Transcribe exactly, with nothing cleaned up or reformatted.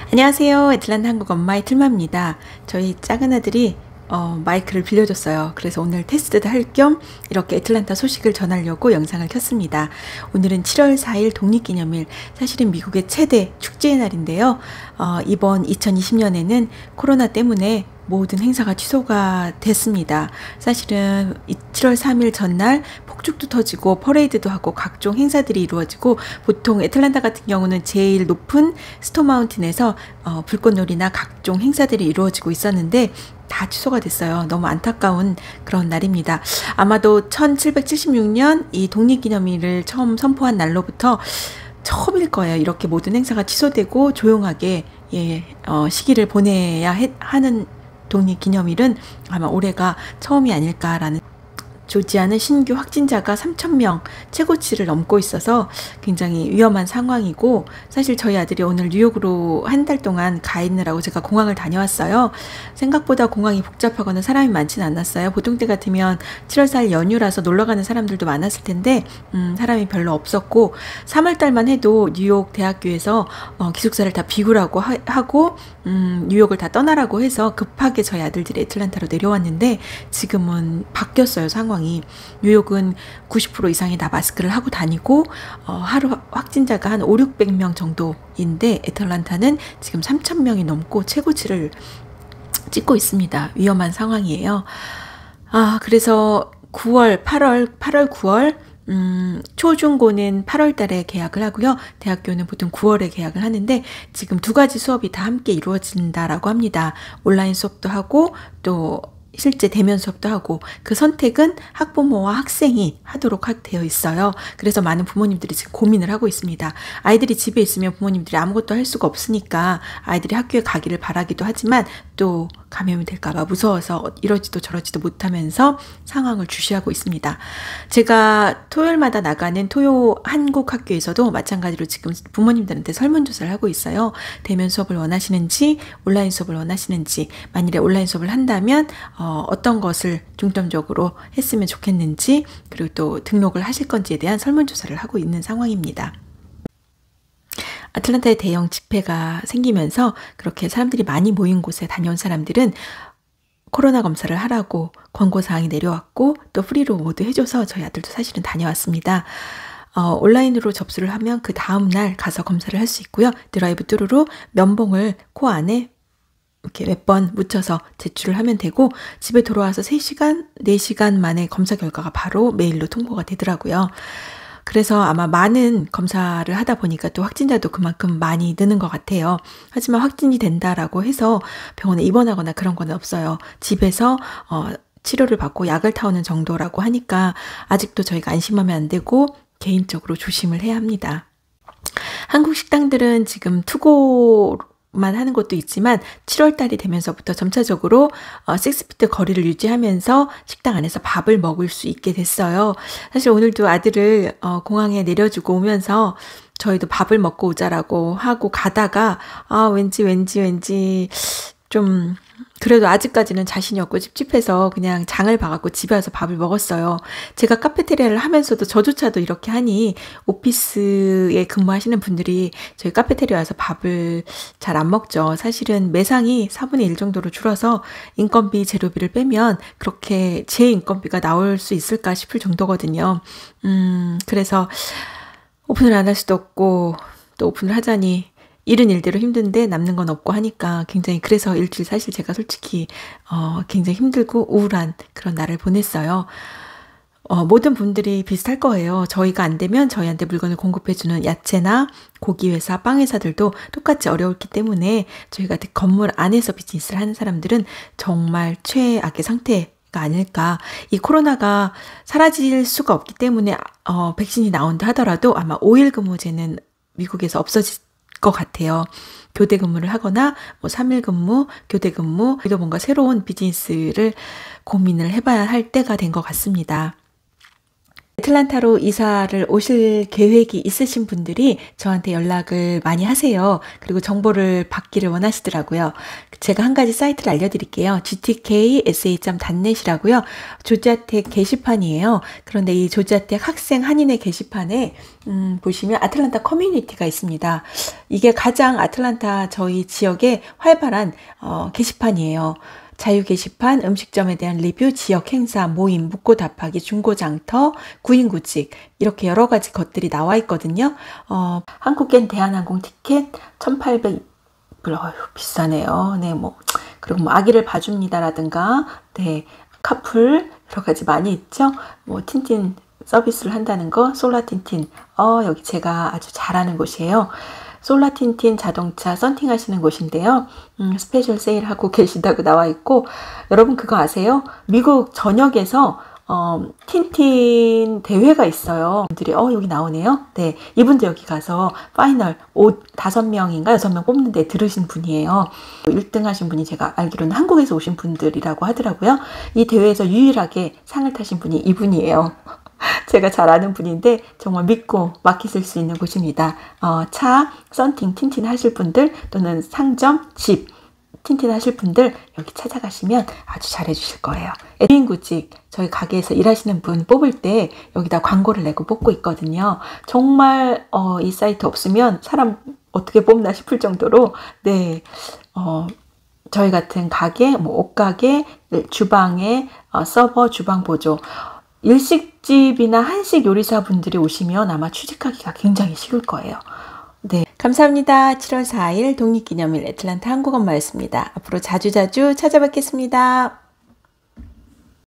안녕하세요. 애틀란타 한국 엄마의 틀마입니다. 저희 작은 아들이 어, 마이크를 빌려줬어요. 그래서 오늘 테스트도 할 겸 이렇게 애틀란타 소식을 전하려고 영상을 켰습니다. 오늘은 칠월 사일 독립기념일, 사실은 미국의 최대 축제의 날인데요. 어, 이번 이천이십 년에는 코로나 때문에 모든 행사가 취소가 됐습니다. 사실은 칠월 삼일 전날 폭죽도 터지고 퍼레이드도 하고 각종 행사들이 이루어지고, 보통 애틀란타 같은 경우는 제일 높은 스토마운틴에서 어, 불꽃놀이나 각종 행사들이 이루어지고 있었는데 다 취소가 됐어요. 너무 안타까운 그런 날입니다. 아마도 천칠백칠십육 년 이 독립기념일을 처음 선포한 날로부터 처음일 거예요. 이렇게 모든 행사가 취소되고 조용하게 예, 어, 시기를 보내야 해, 하는 독립기념일은 아마 올해가 처음이 아닐까라는. 조지아는 신규 확진자가 삼천 명 최고치를 넘고 있어서 굉장히 위험한 상황이고, 사실 저희 아들이 오늘 뉴욕으로 한 달 동안 가 있느라고 제가 공항을 다녀왔어요. 생각보다 공항이 복잡하거나 사람이 많지는 않았어요. 보통 때 같으면 칠월 사일 연휴라서 놀러 가는 사람들도 많았을 텐데 음, 사람이 별로 없었고, 삼월 달만 해도 뉴욕 대학교에서 어, 기숙사를 다 비우라고 하, 하고 음, 뉴욕을 다 떠나라고 해서 급하게 저희 아들들이 애틀란타로 내려왔는데, 지금은 바뀌었어요, 상황이. 뉴욕은 구십 퍼센트 이상이 다 마스크를 하고 다니고 어, 하루 확진자가 한 오륙백 명 정도인데, 애틀란타는 지금 삼천 명이 넘고 최고치를 찍고 있습니다. 위험한 상황이에요. 아, 그래서 구월, 팔월, 팔월, 구월 음, 초중고는 팔월 달에 개학을 하고요. 대학교는 보통 구월에 개학을 하는데, 지금 두 가지 수업이 다 함께 이루어진다라고 합니다. 온라인 수업도 하고 또 실제 대면 수업도 하고, 그 선택은 학부모와 학생이 하도록 되어 있어요. 그래서 많은 부모님들이 지금 고민을 하고 있습니다. 아이들이 집에 있으면 부모님들이 아무것도 할 수가 없으니까 아이들이 학교에 가기를 바라기도 하지만, 또 감염이 될까봐 무서워서 이러지도 저러지도 못하면서 상황을 주시하고 있습니다. 제가 토요일마다 나가는 토요 한국 학교에서도 마찬가지로 지금 부모님들한테 설문조사를 하고 있어요. 대면 수업을 원하시는지 온라인 수업을 원하시는지, 만일에 온라인 수업을 한다면 어, 어떤 것을 중점적으로 했으면 좋겠는지, 그리고 또 등록을 하실 건지에 대한 설문조사를 하고 있는 상황입니다. 아틀란타에 대형 집회가 생기면서 그렇게 사람들이 많이 모인 곳에 다녀온 사람들은 코로나 검사를 하라고 권고사항이 내려왔고, 또 프리로 모두 해줘서 저희 아들도 사실은 다녀왔습니다. 어, 온라인으로 접수를 하면 그 다음날 가서 검사를 할 수 있고요. 드라이브 뚜루로 면봉을 코 안에 이렇게 몇 번 묻혀서 제출을 하면 되고, 집에 돌아와서 세 시간, 네 시간 만에 검사 결과가 바로 메일로 통보가 되더라고요. 그래서 아마 많은 검사를 하다 보니까 또 확진자도 그만큼 많이 느는 것 같아요. 하지만 확진이 된다라고 해서 병원에 입원하거나 그런 건 없어요. 집에서 어, 치료를 받고 약을 타오는 정도라고 하니까 아직도 저희가 안심하면 안 되고 개인적으로 조심을 해야 합니다. 한국 식당들은 지금 투고 만 하는 것도 있지만, 칠월 달이 되면서부터 점차적으로 어, 식스피트 거리를 유지하면서 식당 안에서 밥을 먹을 수 있게 됐어요. 사실 오늘도 아들을 어, 공항에 내려주고 오면서 저희도 밥을 먹고 오자라고 하고 가다가 아 왠지 왠지 왠지 좀 그래도 아직까지는 자신이 없고 찝찝해서 그냥 장을 봐갖고 집에 와서 밥을 먹었어요. 제가 카페테리아를 하면서도 저조차도 이렇게 하니 오피스에 근무하시는 분들이 저희 카페테리아 와서 밥을 잘 안 먹죠. 사실은 매상이 사분의 일 정도로 줄어서 인건비, 재료비를 빼면 그렇게 제 인건비가 나올 수 있을까 싶을 정도거든요. 음, 그래서 오픈을 안 할 수도 없고 또 오픈을 하자니 일은 일대로 힘든데 남는 건 없고 하니까 굉장히, 그래서 일주일 사실 제가 솔직히 어, 굉장히 힘들고 우울한 그런 날을 보냈어요. 어, 모든 분들이 비슷할 거예요. 저희가 안 되면 저희한테 물건을 공급해주는 야채나 고기 회사, 빵 회사들도 똑같이 어려웠기 때문에 저희가 건물 안에서 비즈니스를 하는 사람들은 정말 최악의 상태 가 아닐까. 이 코로나가 사라질 수가 없기 때문에 어, 백신이 나온다 하더라도 아마 오 일 근무제는 미국에서 없어질 것 같아요. 교대 근무를 하거나 뭐 삼 일 근무, 교대 근무, 그래도 뭔가 새로운 비즈니스를 고민을 해봐야 할 때가 된 것 같습니다. 애틀란타로 이사를 오실 계획이 있으신 분들이 저한테 연락을 많이 하세요. 그리고 정보를 받기를 원하시더라고요. 제가 한 가지 사이트를 알려드릴게요. 지티케이에스에이 닷 넷이라고요. 조지아텍 게시판이에요. 그런데 이 조지아텍 학생 한인의 게시판에 음, 보시면 아틀란타 커뮤니티가 있습니다. 이게 가장 아틀란타 저희 지역에 활발한 어, 게시판이에요. 자유 게시판, 음식점에 대한 리뷰, 지역 행사, 모임, 묻고 답하기, 중고장터, 구인구직 이렇게 여러 가지 것들이 나와 있거든요. 어, 한국엔 대한항공 티켓 천팔백 불, 어휴, 비싸네요. 네, 뭐 그리고 뭐 아기를 봐줍니다라든가, 네, 카풀 여러 가지 많이 있죠. 뭐 틴틴 서비스를 한다는 거, 솔라틴틴. 어, 여기 제가 아주 잘하는 곳이에요. 솔라틴틴 자동차 썬팅 하시는 곳인데요. 음, 스페셜 세일하고 계신다고 나와 있고, 여러분 그거 아세요? 미국 전역에서 어, 틴틴 대회가 있어요. 분들이 어 여기 나오네요. 네, 이분도 여기 가서 파이널 오, 다섯 명인가 여섯 명 뽑는데 들으신 분이에요. 일 등 하신 분이 제가 알기로는 한국에서 오신 분들이라고 하더라고요. 이 대회에서 유일하게 상을 타신 분이 이분이에요. 제가 잘 아는 분인데 정말 믿고 맡기실 수 있는 곳입니다. 어, 차, 썬팅, 틴틴 하실 분들 또는 상점, 집 틴틴 하실 분들 여기 찾아가시면 아주 잘해 주실 거예요. 구인구직 저희 가게에서 일하시는 분 뽑을 때 여기다 광고를 내고 뽑고 있거든요. 정말 어, 이 사이트 없으면 사람 어떻게 뽑나 싶을 정도로 네, 어, 저희 같은 가게, 뭐 옷가게, 주방에 어, 서버, 주방 보조 일식집이나 한식 요리사 분들이 오시면 아마 취직하기가 굉장히 쉬울 거예요. 네, 감사합니다. 칠월 사일 독립기념일 애틀란타 한국엄마였습니다. 앞으로 자주자주 찾아뵙겠습니다.